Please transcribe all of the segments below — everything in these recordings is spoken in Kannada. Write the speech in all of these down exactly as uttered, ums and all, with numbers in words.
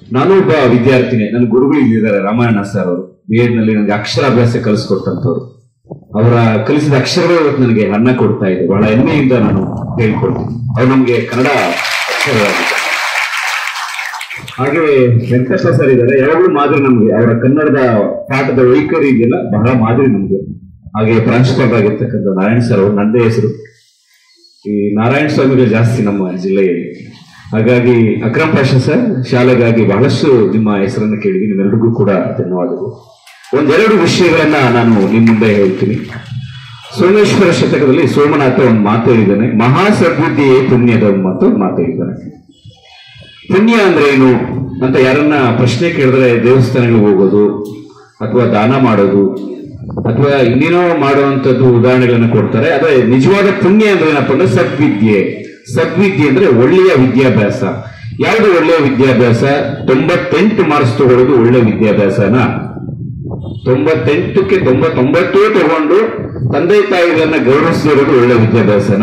ನಾನು ಒಬ್ಬ ವಿದ್ಯಾರ್ಥಿನಿ. ನನ್ನ ಗುರುಗಳು ಇಲ್ಲಿದ್ದಾರೆ, ರಾಮಾಯಣ ಸರ್ ಅವರು. ಬಿ ಎಡ್ ನಲ್ಲಿ ನನಗೆ ಅಕ್ಷರಾಭ್ಯಾಸ ಕಲಿಸ್ಕೊಟ್ಟಂತವ್ರು. ಅವರ ಕಲಿಸಿದ ಅಕ್ಷರಗಳು ಇವತ್ತು ನನಗೆ ಅನ್ನ ಕೊಡ್ತಾ ಇದೆ. ಬಹಳ ಹೆಮ್ಮೆಯಿಂದ ನಾನು ಹೇಳ್ಕೊಡ್ತೀನಿ. ಅವ್ರು ನಮ್ಗೆ ಕನ್ನಡ ಅಕ್ಷರವಾಗಿದೆ. ಹಾಗೆ ವೆಂಕಟೇಶ ಸರ್ ಇದ್ದಾರೆ, ಯಾವಾಗಲೂ ಮಾದರಿ ನಮ್ಗೆ. ಅವರ ಕನ್ನಡದ ಪಾಠದ ವೈಖರಿ ಇದೆಯಲ್ಲ, ಬಹಳ ಮಾದರಿ ನಮ್ಗೆ. ಹಾಗೆ ಪ್ರಾಂಶುಪಾಲರಾಗಿರ್ತಕ್ಕಂಥ ನಾರಾಯಣ ಸರ್ ಅವರು, ನಂದೇ ಹೆಸರು. ಈ ನಾರಾಯಣ ಸ್ವಾಮಿಗಳು ಜಾಸ್ತಿ ನಮ್ಮ ಜಿಲ್ಲೆಯಲ್ಲಿ. ಹಾಗಾಗಿ ಅಕ್ರಮ್ ಪಾಷಾ ಸರ್, ಶಾಲೆಗಾಗಿ ಬಹಳಷ್ಟು ನಿಮ್ಮ ಹೆಸರನ್ನು ಕೇಳಿದ್ದೀನಿ. ನಿಮ್ಮೆಲ್ಲರಿಗೂ ಕೂಡ ಧನ್ಯವಾದಗಳು. ಒಂದೆರಡು ವಿಷಯಗಳನ್ನ ನಾನು ನಿಮ್ಮ ಮುಂದೆ ಹೇಳ್ತೀನಿ. ಸೋಮೇಶ್ವರ ಶತಕದಲ್ಲಿ ಸೋಮನಾಥ ಒಂದು ಮಾತು ಹೇಳಿದ್ದಾನೆ, ಮಹಾ ಸದ್ಬುದ್ಧಿಯೇ ಪುಣ್ಯದ ಮಾತು ಮಾತು ಹೇಳಿದ್ದಾನೆ. ಪುಣ್ಯ ಅಂದ್ರೆ ಏನು ಅಂತ ಯಾರನ್ನ ಪ್ರಶ್ನೆ ಕೇಳಿದ್ರೆ ದೇವಸ್ಥಾನಗಳಿಗೆ ಹೋಗೋದು ಅಥವಾ ದಾನ ಮಾಡೋದು ಅಥವಾ ಇನ್ನೇನೋ ಮಾಡುವಂತದ್ದು ಉದಾಹರಣೆಗಳನ್ನ ಕೊಡ್ತಾರೆ. ಆದ್ರೆ ನಿಜವಾದ ಪುಣ್ಯ ಅಂದ್ರೆ ಏನಪ್ಪ ಅಂದ್ರೆ ಸದ್ವಿದ್ಯೆ. ಸದ್ವಿದ್ಯೆ ಅಂದ್ರೆ ಒಳ್ಳೆಯ ವಿದ್ಯಾಭ್ಯಾಸ. ಯಾವುದು ಒಳ್ಳೆಯ ವಿದ್ಯಾಭ್ಯಾಸ? ತೊಂಬತ್ತೆಂಟು ಮಾರ್ಕ್ಸ್ ತಗೊಳ್ಳೋದು ಒಳ್ಳೆ ವಿದ್ಯಾಭ್ಯಾಸನ. ತೊಂಬತ್ತೆಂಟಕ್ಕೆ ತೊಂಬತ್ತೊಂಬತ್ತು ತಗೊಂಡು ತಂದೆ ತಾಯಿಗಳನ್ನ ಗೌರವಿಸಿರೋದು ಒಳ್ಳೆ ವಿದ್ಯಾಭ್ಯಾಸನ.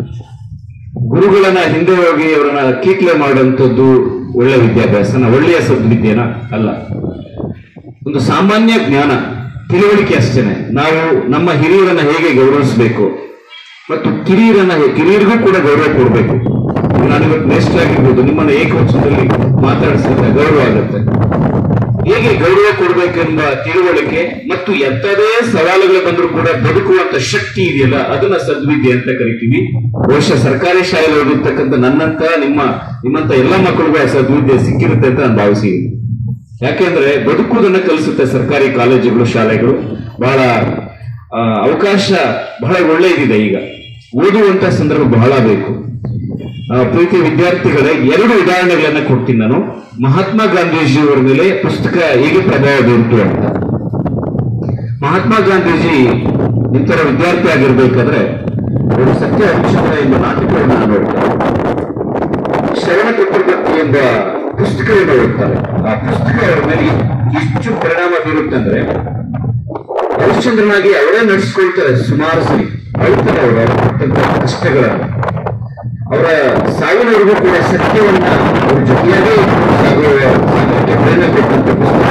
ಗುರುಗಳನ್ನ ಹಿಂದೆ ಹೋಗಿ ಅವರನ್ನ ಕೀಟ್ಲೆ ಮಾಡುವಂಥದ್ದು ಒಳ್ಳೆ ವಿದ್ಯಾಭ್ಯಾಸನ, ಒಳ್ಳೆಯ ಸದ್ವಿದ್ಯೆನ ಅಲ್ಲ. ಒಂದು ಸಾಮಾನ್ಯ ಜ್ಞಾನ, ತಿಳುವಳಿಕೆ ಅಷ್ಟೇನೆ. ನಾವು ನಮ್ಮ ಹಿರಿಯರನ್ನ ಹೇಗೆ ಗೌರವಿಸಬೇಕು ಮತ್ತು ಕಿರಿಯರನ್ನ ಕಿರಿಯರಿಗೂ ಕೂಡ ಗೌರವ ಕೊಡಬೇಕು. ನಾನು ಇವತ್ತು ನೆಕ್ಸ್ಟ್ ಆಗಿರ್ಬೋದು, ನಿಮ್ಮನ್ನ ಏಕವಚನದಲ್ಲಿ ಮಾತಾಡಿಸಿದ್ರೆ ಗೌರವ ಆಗುತ್ತೆ. ಹೇಗೆ ಗೌರವ ಕೊಡಬೇಕೆಂಬ ತಿಳುವಳಿಕೆ ಮತ್ತು ಎಂಥದೇ ಸವಾಲುಗಳು ಬಂದರೂ ಕೂಡ ಬದುಕುವಂತ ಶಕ್ತಿ ಇದೆಯಲ್ಲ, ಅದನ್ನ ಸದ್ವಿದ್ಯೆ ಅಂತ ಕರಿತೀವಿ. ಬಹುಶಃ ಸರ್ಕಾರಿ ಶಾಲೆಯಲ್ಲಿ ಓದಿರ್ತಕ್ಕಂಥ ನನ್ನಂತ ನಿಮ್ಮ ನಿಮ್ಮಂತ ಎಲ್ಲ ಮಕ್ಕಳಿಗೂ ಆ ಸದ್ವಿದ್ಯೆ ಸಿಕ್ಕಿರುತ್ತೆ ಅಂತ ನಾನು ಭಾವಿಸಿದ್ದೀನಿ. ಯಾಕೆಂದ್ರೆ ಬದುಕುವುದನ್ನ ಕಲಿಸುತ್ತೆ ಸರ್ಕಾರಿ ಕಾಲೇಜುಗಳು, ಶಾಲೆಗಳು. ಬಹಳ ಅವಕಾಶ ಬಹಳ ಒಳ್ಳೆಯದಿದೆ. ಈಗ ಓದುವಂತ ಸಂದರ್ಭ ಬಹಳ ಬೇಕು. ಪ್ರೀತಿ ವಿದ್ಯಾರ್ಥಿಗಳೇ, ಎರಡು ಉದಾಹರಣೆಗಳನ್ನ ಕೊಡ್ತೀನಿ ನಾನು. ಮಹಾತ್ಮ ಗಾಂಧೀಜಿಯವರ ಮೇಲೆ ಪುಸ್ತಕ ಹೇಗೆ ಪ್ರಭಾವ ಬೀರಿತು ಅಂತ. ಮಹಾತ್ಮ ಗಾಂಧೀಜಿ ಇಂತರ ವಿದ್ಯಾರ್ಥಿ ಆಗಿರ್ಬೇಕಾದ್ರೆ ಅವರು ಸತ್ಯ ಹರಿಶ್ಚಂದ್ರ ಎಂಬ ನಾಟಕವನ್ನು ನೋಡ್ತಾರೆ. ಶರಣ ಚಕ್ರವರ್ತಿ ಎಂಬ ಪುಸ್ತಕವನ್ನು ಓದ್ತಾರೆ. ಆ ಪುಸ್ತಕ ಅವರ ಮೇಲೆ ಎಷ್ಟು ಪರಿಣಾಮ ಬೀರುತ್ತಂದ್ರೆ, ಹರಿಶ್ಚಂದ್ರನಾಗಿ ಅವರೇ ನಡೆಸ್ಕೊಳ್ತಾರೆ. ಸುಮಾರು ಸರಿ ಅಳ್ತಾರೆ ಅವರು ಅವರ ಕಷ್ಟಗಳನ್ನು. ಅವರ ಸಾವಿನವರೆಗೂ ಕೂಡ ಸತ್ಯವನ್ನ ಅವ್ರ ಜೊತೆಯಾಗೇ ಸಾಗುವ ಪ್ರೇರಣೆ ಕೊಟ್ಟಂತ ಪುಸ್ತಕ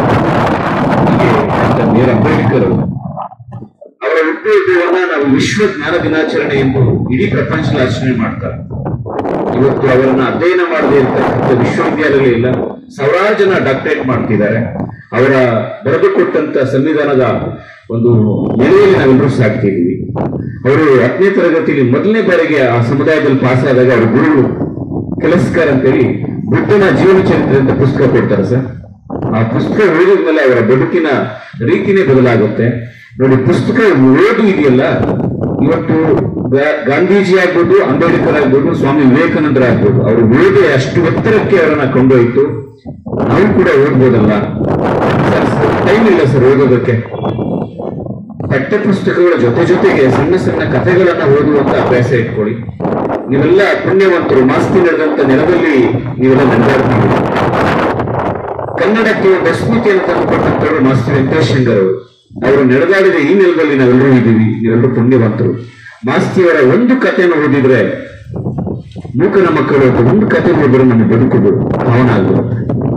ಬಿ ಆರ್ ಅಂಬೇಡ್ಕರ್ ಅವರು. ಅವರ ಹುಟ್ಟುಹಬ್ಬವನ್ನ ನಾವು ವಿಶ್ವ ಜ್ಞಾನ ದಿನಾಚರಣೆ ಎಂದು ಇಡೀ ಪ್ರಪಂಚದಲ್ಲಿ ಆಚರಣೆ ಮಾಡ್ತಾರೆ. ಇವತ್ತು ಅವರನ್ನ ಅಧ್ಯಯನ ಮಾಡದೇ ಇರ್ತಕ್ಕಂಥ ವಿಶ್ವವಿದ್ಯಾಲಯ ಇಲ್ಲ. ಸಾವಿರಾರು ಜನ ಡಾಕ್ಟರೇಟ್ ಮಾಡ್ತಿದ್ದಾರೆ. ಅವರ ಬರೆದುಕೊಟ್ಟಂತ ಸಂವಿಧಾನದ ಒಂದು ನೆಲೆಯಲ್ಲಿ ನಾವೆಲ್ಲರೂ ಸಾಕ್ತಿದ್ದೀವಿ. ಅವರು ಹತ್ತನೇ ತರಗತಿಯಲ್ಲಿ ಮೊದಲನೇ ಬಾರಿಗೆ ಆ ಸಮುದಾಯದಲ್ಲಿ ಪಾಸ್ ಆದಾಗ ಅವ್ರ ಗುರುಗಳು ಕೆಲಸಕಾರ ಅಂತೇಳಿ ಬುದ್ಧನ ಜೀವನ ಚರಿತ್ರೆ ಅಂತ ಪುಸ್ತಕ ಕೊಡ್ತಾರೆ ಸರ್. ಆ ಪುಸ್ತಕ ಓದಿದ್ಮೇಲೆ ಅವರ ಬದುಕಿನ ರೀತಿನೇ ಬದಲಾಗುತ್ತೆ ನೋಡಿ. ಪುಸ್ತಕ ಓದು ಇದೆಯಲ್ಲ, ಇವತ್ತು ಗಾಂಧೀಜಿ ಆಗ್ಬೋದು, ಅಂಬೇಡ್ಕರ್ ಆಗ್ಬೋದು, ಸ್ವಾಮಿ ವಿವೇಕಾನಂದರ ಆಗ್ಬೋದು, ಅವರು ಓದಿ ಅಷ್ಟು ಎತ್ತರಕ್ಕೆ ಅವರನ್ನ ಕೊಂಡೊಯ್ತು. ನಾವು ಕೂಡ ಓದ್ಬೋದಲ್ಲ ಸರ್? ಟೈಮ್ ಇಲ್ಲ ಸರ್ ಓದೋದಕ್ಕೆ. ಪಠ್ಯ ಪುಸ್ತಕಗಳ ಜೊತೆ ಜೊತೆಗೆ ಸಣ್ಣ ಸಣ್ಣ ಕಥೆಗಳನ್ನ ಓದುವಂತ ಅಭ್ಯಾಸ ಇಟ್ಕೊಳ್ಳಿ. ನೀವೆಲ್ಲ ಪುಣ್ಯವಂತರು. ಮಾಸ್ತಿ ನಡೆದಂತ ನೆಲದಲ್ಲಿ ನೀವೆಲ್ಲ ನಡೆದಾಡ್ತೀವಿ. ಕನ್ನಡಕ್ಕೆ ಒಂದು ಅಸ್ಮಿತೆಯನ್ನು ತಂದುಕೊಟ್ಟಂತವರು ಮಾಸ್ತಿ ವೆಂಕಟೇಶಂಗರ್ ಅವರು. ಅವರು ನಡೆದಾಡಿದ ಈ ನೆಲದಲ್ಲಿ ನಾವೆಲ್ಲರೂ ಇದ್ದೀವಿ. ನೀವೆಲ್ಲರೂ ಪುಣ್ಯವಂತರು. ಮಾಸ್ತಿಯವರ ಒಂದು ಕಥೆಯನ್ನು ಓದಿದ್ರೆ, ಮೂಕನ ಮಕ್ಕಳು ಒಂದು ಕಥೆ ಓದಿದ್ರೆ ನಮ್ಮ ಬದುಕುದು ಭಾವನ ಆಗಿರುತ್ತೆ.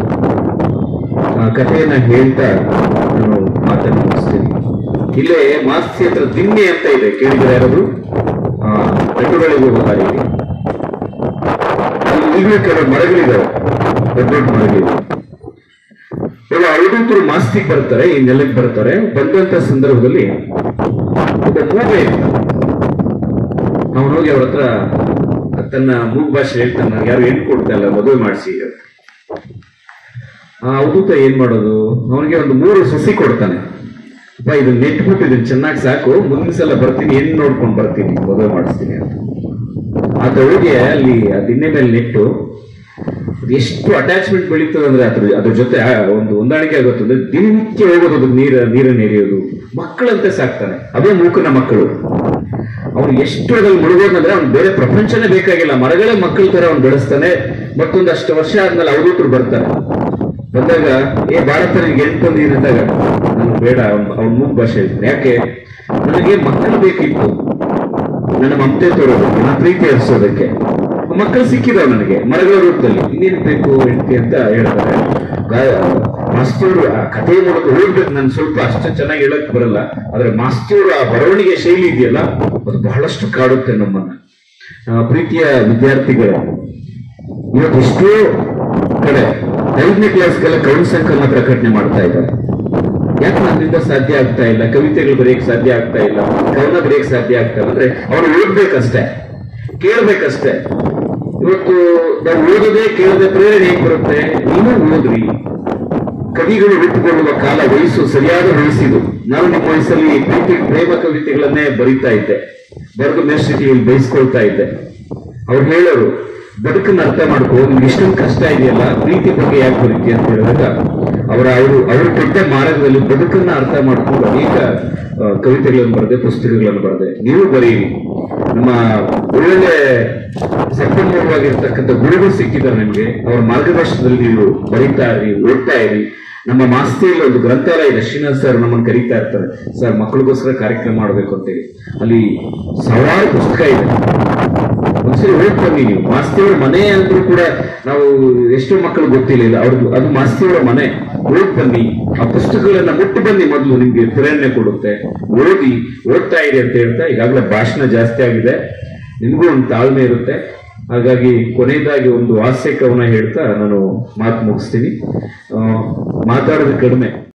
ಆ ಕಥೆಯನ್ನ ಹೇಳ್ತಾ ನಾನು ಮಾತನ್ನು ಮುಗಿಸ್ತೀನಿ. ಇಲ್ಲೇ ಮಾಸ್ತಿ ಹತ್ರ ದಿಣ್ಣೆ ಅಂತ ಇದೆ, ಕೇಳಿದ್ರೆ ಯಾರಾದ್ರು? ಆ ಬೆಟ್ಟಗಳಿಗೆ ಹೋಗೋ ದಾರಿಯಲ್ಲಿ ಈಗಲೂ ಕೆಲವು ಮರಗಳಿದ್ದಾವೆ, ದೊಡ್ಡ ದೊಡ್ಡ ಮರಗಳಿವೆ. ಇವಾಗ ಅವಧೂತರು ಮಾಸ್ತಿಗೆ ಬರ್ತಾರೆ, ಈ ನೆಲಕ್ಕೆ ಬರ್ತಾರೆ. ಬಂದಂತ ಸಂದರ್ಭದಲ್ಲಿ ಒಬ್ಬ ಮೂಗ ಇರ್ತಾನೆ. ಅವನು ಹೋಗಿ ಅವ್ರ ಹತ್ರ ತನ್ನ ಮೂಗ್ ಭಾಷೆ ಹೇಳ್ತಾನೆ, ನಾನು ಯಾರು ಹೆಣ್ಣು ಕೊಡ್ತಾ ಇಲ್ಲ, ಮದುವೆ ಮಾಡಿಸಿ. ಆ ಅವಧೂತ ಏನ್ ಮಾಡೋದು? ಅವನಿಗೆ ಒಂದು ಮೂರು ಸಸಿ ಕೊಡ್ತಾನೆ. ಅಪ್ಪ ಇದನ್ನ ನೆಟ್ಬಿಟ್ಟು ಇದನ್ನ ಚೆನ್ನಾಗಿ ಸಾಕು, ಮುಂದಿನ ಸಲ ಬರ್ತೀನಿ, ಹೆಣ್ಣು ನೋಡ್ಕೊಂಡು ಬರ್ತೀನಿ, ಮದುವೆ ಮಾಡಿಸ್ತೀನಿ ಅಂತ. ಆತ ಹೋಗಿ ಅಲ್ಲಿ ಆ ದಿಣ್ಣೆ ಮೇಲೆ ನೆಟ್ಟು ಎಷ್ಟು ಅಟ್ಯಾಚ್ಮೆಂಟ್ ಬೆಳೀತದೆ ಅಂದ್ರೆ ಅದ್ರ ಅದ್ರ ಜೊತೆ ಒಂದು ಹೊಂದಾಣಿಕೆ ಆಗುತ್ತದೆ. ದಿನನಿತ್ಯ ಹೋಗೋದು, ಅದಕ್ಕೆ ನೀರ ನೀರನ್ನು ಎರೆಯೋದು, ಮಕ್ಕಳಂತೆ ಸಾಕ್ತಾನೆ. ಅದೇ ಮೂಕನ ಮಕ್ಕಳು. ಅವ್ನು ಎಷ್ಟು ಅದ್ರಲ್ಲಿ ಮುಳುಗೋದಂದ್ರೆ ಅವ್ನು ಬೇರೆ ಪ್ರಪಂಚನೇ ಬೇಕಾಗಿಲ್ಲ, ಮರಗಳೇ ಮಕ್ಕಳ ತರ ಅವ್ನು ಬೆಳೆಸ್ತಾನೆ. ಮತ್ತೊಂದಷ್ಟು ವರ್ಷ ಆದ್ಮೇಲೆ ಅವಧೂತರು ಬರ್ತಾರೆ. ಬಂದಾಗ ಏ ಭಾರತ ನಿನ್ಗೆ ಎಂಟು ತಂದಿದ್ದೀನಿ ಅಂದಾಗ, ನನ್ಗೆ ಬೇಡ, ಅವ್ನ ಮೂಕ್ ಭಾಷೆ ಹೇಳ್ತಾನೆ. ಯಾಕೆ? ನನಗೆ ಮಕ್ಕಳು ಬೇಕಿತ್ತು, ನನ್ನ ಮಮತೆ ತೋರೋದಕ್ಕೆ, ನನ್ನ ಪ್ರೀತಿ ಹರಿಸೋದಕ್ಕೆ. ಮಕ್ಕಳು ಸಿಕ್ಕಿದಾವ್ ನನಗೆ ಮರಗಳ ರೂಪದಲ್ಲಿ. ಇನ್ನೇನು ಬೇಕು ಹೆಂಡತಿ ಅಂತ ಹೇಳ್ತಾರೆ. ಮಾಸ್ತಿಯವರು ಆ ಕಥೆಯ ಮೂಲಕ ಓದ್ಬೇಕು. ನಾನು ಸ್ವಲ್ಪ ಅಷ್ಟು ಚೆನ್ನಾಗಿ ಹೇಳಕ್ ಬರಲ್ಲ, ಆದ್ರೆ ಮಾಸ್ತಿಯವರು ಆ ಬರವಣಿಗೆ ಶೈಲಿ ಇದೆಯಲ್ಲ ಅದು ಬಹಳಷ್ಟು ಕಾಡುತ್ತೆ ನಮ್ಮನ್ನ. ಪ್ರೀತಿಯ ವಿದ್ಯಾರ್ಥಿಗಳೇ, ಇವತ್ತು ಎಷ್ಟೋ ಕಡೆ ಐದನೇ ಕ್ಲಾಸ್ಗೆಲ್ಲ ಕವನ ಸಂಕಲನ ಪ್ರಕಟಣೆ ಮಾಡ್ತಾ ಇದ್ದಾರೆ. ಯಾಕೆ ನನ್ನಿಂದ ಸಾಧ್ಯ ಆಗ್ತಾ ಇಲ್ಲ, ಕವಿತೆಗಳು ಬರೆಯಕ್ ಸಾಧ್ಯ ಆಗ್ತಾ ಇಲ್ಲ, ಕವನ ಬರೆಯಕ್ ಸಾಧ್ಯ ಆಗ್ತಾ ಇಲ್ಲ ಅಂದ್ರೆ ಅವ್ರು ಓದ್ಬೇಕಷ್ಟೇ, ಕೇಳ್ಬೇಕಷ್ಟೇ. ಇವತ್ತು ನಾವು ಓದೋದೇ ಕೇಳದೆ ಪ್ರೇರಣೆ ಹೇಗೆ ಬರುತ್ತೆ? ನೀನು ಓದ್ರಿ. ಕವಿಗಳು ಹುಟ್ಟುಕೊಳ್ಳುವ ಕಾಲ ವಯಸ್ಸು ಸರಿಯಾದ ವಯಸ್ಸಿದು. ನಾನು ನಿಮ್ಮ ವಯಸ್ಸಲ್ಲಿ ಪ್ರೀತಿ ಪ್ರೇಮ ಕವಿತೆಗಳನ್ನೇ ಬರೀತಾ ಇದ್ದೆ, ಬರೆದು ಮೇಷ್ಟಿಟಿಯಲ್ಲಿ ಬಯಸ್ಕೊಳ್ತಾ ಇದ್ದೆ. ಅವ್ರು ಹೇಳೋರು, ಬದುಕನ್ನ ಅರ್ಥ ಮಾಡ್ಕೋ, ನಿಮ್ಗೆ ಇಷ್ಟೊಂದು ಕಷ್ಟ ಇದೆಯಲ್ಲ, ಪ್ರೀತಿ ಬಗ್ಗೆ ಯಾಕೆ ಬರೀತಿ ಅಂತ ಹೇಳಿದಾಗ ಅವರ ಅವರು ಅವರು ಕೊಟ್ಟ ಮಾರ್ಗದಲ್ಲಿ ಬದುಕನ್ನ ಅರ್ಥ ಮಾಡ್ಕೊಂಡು ಅನೇಕ ಕವಿತೆಗಳನ್ನು ಬರೆದೆ, ಪುಸ್ತಕಗಳನ್ನು ಬರೆದೆ. ನೀವು ಬರೀರಿ. ನಮ್ಮ ಒಳ್ಳೆ ಸಂಪನ್ಮೂಲವಾಗಿರ್ತಕ್ಕಂಥ ಗುರುಗಳು ಸಿಕ್ಕಿದ್ದಾರೆ ನಿಮ್ಗೆ. ಅವರ ಮಾರ್ಗದರ್ಶನದಲ್ಲಿ ನೀವು ಬರೀತಾ ಇರಿ, ಓದ್ತಾ ಇರಿ. ನಮ್ಮ ಮಾಸ್ತಿಯಲ್ಲಿ ಒಂದು ಗ್ರಂಥಾಲಯ ಇದೆ, ಶ್ರೀನಾಥ್ ಸರ್ ನಮ್ಮನ್ನು ಕರೀತಾ ಇರ್ತಾರೆ, ಸರ್ ಮಕ್ಕಳಿಗೋಸ್ಕರ ಕಾರ್ಯಕ್ರಮ ಮಾಡಬೇಕು ಅಂತೇಳಿ. ಅಲ್ಲಿ ಸಾವಿರಾರು ಪುಸ್ತಕ ಇದೆ, ಒಂದ್ಸರಿ ಓದ್ ಬನ್ನಿ ನೀವು. ಮಾಸ್ತಿಯವರ ಮನೆ ಅಂದ್ರೂ ಕೂಡ ನಾವು ಎಷ್ಟೋ ಮಕ್ಕಳು ಗೊತ್ತಿಲ್ಲ, ಅವ್ರದ್ದು ಅದು ಮಾಸ್ತಿಯವರ ಮನೆ. ಓದ್ ಬನ್ನಿ, ಆ ಪುಸ್ತಕಗಳನ್ನ ಮುಟ್ಟು ಬನ್ನಿ, ಮೊದಲು ನಿಮ್ಗೆ ಪ್ರೇರಣೆ ಕೊಡುತ್ತೆ. ಓದಿ, ಓದ್ತಾ ಇರಿ ಅಂತ ಹೇಳ್ತಾ ಈಗಾಗಲೇ ಭಾಷಣ ಜಾಸ್ತಿ ಆಗಿದೆ, ನಿಮ್ಗೂ ಒಂದು ತಾಳ್ಮೆ ಇರುತ್ತೆ. ಹಾಗಾಗಿ ಕೊನೆಯದಾಗಿ ಒಂದು ಹಾಸ್ಯ ಕವನ ಹೇಳ್ತಾ ನಾನು ಮಾತು ಮುಗಿಸ್ತೀನಿ. ಮಾತಾಡೋದು ಕಡಿಮೆ.